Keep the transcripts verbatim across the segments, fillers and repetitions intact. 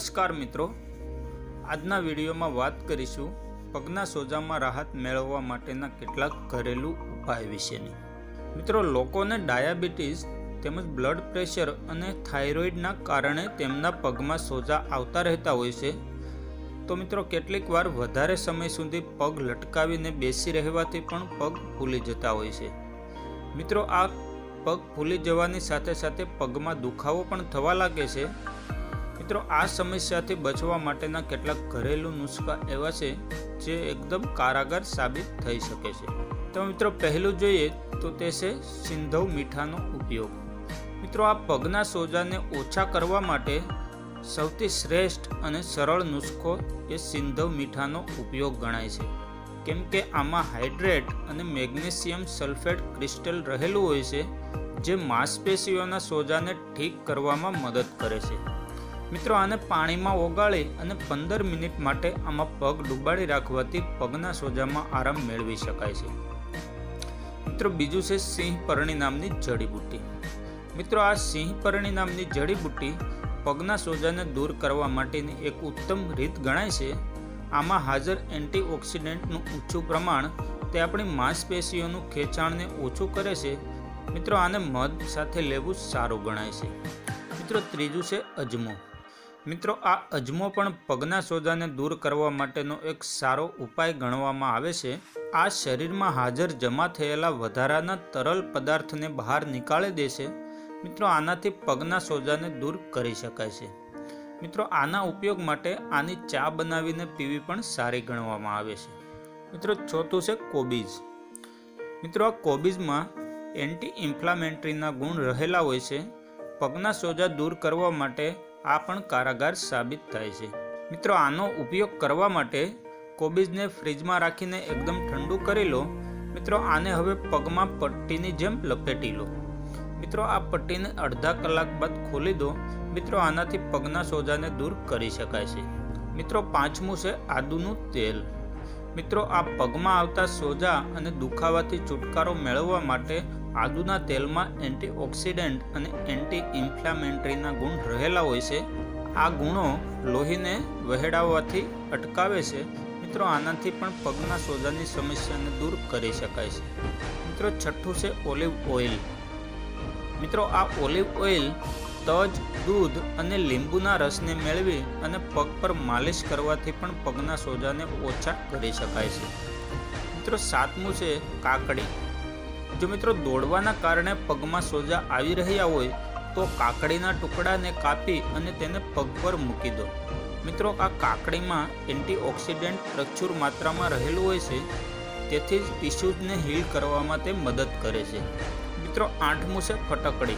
નમસ્કાર મિત્રો, આજના વિડીયોમાં વાત કરીશું પગના સોજામાં રાહત મેળવવા માટેના કેટલાક ઘરેલું ઉપાય વિશેની। મિત્રો, લોકોને ડાયાબિટીસ તેમજ બ્લડ પ્રેશર અને થાઇરોઇડના કારણે તેમના પગમાં સોજા આવતા રહેતા હોય છે। તો મિત્રો, કેટલીક વાર વધારે સમય સુધી પગ લટકાવીને બેસી રહેવાથી પણ પગ ફૂલી જતા હોય છે। મિત્રો, આ પગ ફૂલી જવાની સાથે સાથે પગમાં દુખાવો પણ થવા લાગે છે। મિત્રો, આ સમસ્યાથી બચવા માટેના કેટલાક ઘરેલું નુસ્ખા એવા છે જે એકદમ કારગર સાબિત થઈ શકે છે। તો મિત્રો, પહેલું જોઈએ તો તે છે સિંધવ મીઠાનો ઉપયોગ। મિત્રો, આ પગના સોજાને ઓછા કરવા માટે સૌથી શ્રેષ્ઠ અને સરળ નુસ્ખો એ સિંધવ મીઠાનો ઉપયોગ ગણાય છે, કેમ કે આમાં હાઇડ્રેટ અને મેગ્નેશિયમ સલ્ફેટ ક્રિસ્ટલ રહેલું હોય છે, જે માંસપેશીઓના સોજાને ઠીક કરવામાં મદદ કરે છે। મિત્રો, આને પાણીમાં ઓગાળી અને પંદર મિનિટ માટે આમાં પગ ડૂબાડી રાખવાથી પગના સોજામાં આરામ મેળવી શકાય છે। મિત્રો, બીજું છે સિંહપરણી નામની જડીબુટ્ટી। મિત્રો, આ સિંહપરણી નામની જડીબુટ્ટી પગના સોજાને દૂર કરવા માટેની એક ઉત્તમ રીત ગણાય છે। આમાં હાજર એન્ટીઓક્સિડન્ટનું ઊંચું પ્રમાણ તે આપણી માંસપેશીઓનું ખેંચાણને ઓછું કરે છે। મિત્રો, આને મધ સાથે લેવું સારું ગણાય છે। મિત્રો, ત્રીજું છે અજમો। મિત્રો, આ અજમો પણ પગના સોજાને દૂર કરવા માટેનો એક સારો ઉપાય ગણવામાં આવે છે। આ શરીરમાં હાજર જમા થયેલા વધારાના તરલ પદાર્થને બહાર નીકાળી દે છે। મિત્રો, આનાથી પગના સોજાને દૂર કરી શકાય છે। મિત્રો, આના ઉપયોગ માટે આની ચા બનાવીને પીવી પણ સારી ગણવામાં આવે છે। મિત્રો, ચોથું છે કોબીજ। મિત્રો, આ કોબીજમાં એન્ટી ઇન્ફ્લામેટરીના ગુણ રહેલા હોય છે। પગના સોજા દૂર કરવા માટે આ પણ કારગર સાબિત થાય છે। મિત્રો, આનો ઉપયોગ કરવા માટે કોબીજને ફ્રીજમાં રાખીને એકદમ ઠંડુ કરી લો। મિત્રો, આને હવે પગમાં પટ્ટીની જેમ લપેટી લો। મિત્રો, આ પટ્ટીને અડધા કલાક બાદ ખોલી દો। મિત્રો, આનાથી પગના સોજાને દૂર કરી શકાય છે। મિત્રો, પાંચમું છે આદુનું તેલ। મિત્રો, આ પગમાં આવતા સોજા અને દુખાવાથી છુટકારો મેળવવા માટે આદુના તેલમાં એન્ટીઓક્સિડન્ટ અને એન્ટી ઇન્ફ્લામેટરીના ગુણ રહેલા હોય છે। આ ગુણો લોહીને વહેડાવવાથી અટકાવે છે। મિત્રો, આનાથી પણ પગના સોજાની સમસ્યાને દૂર કરી શકાય છે। મિત્રો, છઠ્ઠું છે ઓલિવ ઓઇલ। મિત્રો, આ ઓલિવ ઓઇલ તજ, દૂધ અને લીંબુના રસને મેળવી અને પગ પર માલિશ કરવાથી પણ પગના સોજાને ઓછા કરી શકાય છે। મિત્રો, સાતમું છે કાકડી। જો મિત્રો દોડવાના કારણે પગમાં સોજા આવી રહ્યા હોય તો કાકડીના ટુકડાને કાપી અને તેને પગ પર મૂકી દો। મિત્રો, આ કાકડીમાં એન્ટીઓક્સિડન્ટ પ્રચુર માત્રામાં રહેલું હોય છે, તેથી જ ટિશ્યુઝને હીલ કરવામાં તે મદદ કરે છે। મિત્રો, આઠમું છે ફટકડી।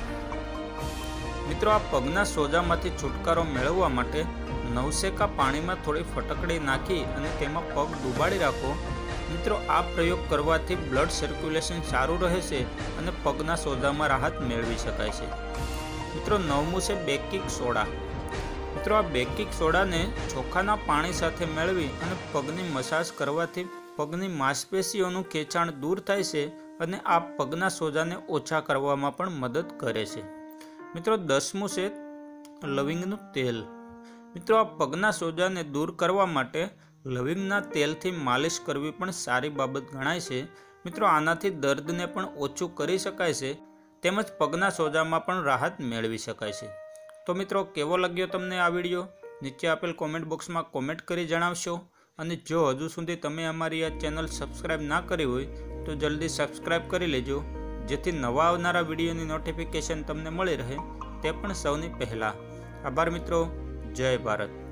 મિત્રો, આ પગના સોજામાંથી છુટકારો મેળવવા માટે નવસેકા પાણીમાં થોડી ફટકડી નાખી અને તેમાં પગ ડૂબાડી રાખો। મિત્રો, આ પ્રયોગ કરવાથી બ્લડ સર્ક્યુલેશન સારું રહે છે અને પગના સોજામાં રાહત મેળવી શકાય છે। મિત્રો, નવમું છે બેકિંગ સોડા। મિત્રો, આ બેકિંગ સોડાને ચોખાના પાણી સાથે મેળવી અને પગની મસાજ કરવાથી પગની માંસપેશીઓનું ખેંચાણ દૂર થાય છે અને આ પગના સોજાને ઓછા કરવામાં પણ મદદ કરે છે। મિત્રો, દસમું છે લવિંગનું તેલ। મિત્રો, આ પગના સોજાને દૂર કરવા માટે લવિંગના તેલથી માલિશ કરવી પણ સારી બાબત ગણાય છે। મિત્રો, આનાથી દર્દને પણ ઓછું કરી શકાય છે તેમજ પગના સોજામાં પણ રાહત મેળવી શકાય છે। તો મિત્રો, કેવો લાગ્યો તમને આ વિડીયો? નીચે આપેલ કોમેન્ટ બોક્સમાં કોમેન્ટ કરી જણાવશો। અને જો હજુ સુધી તમે અમારી આ ચેનલ સબસ્ક્રાઈબ ના કરી હોય તો જલ્દી સબસ્ક્રાઈબ કરી લેજો, જેથી નવા આવનારા વિડીયોની નોટિફિકેશન તમને મળી રહે તે પણ સૌની પહેલાં। આભાર મિત્રો, જય ભારત।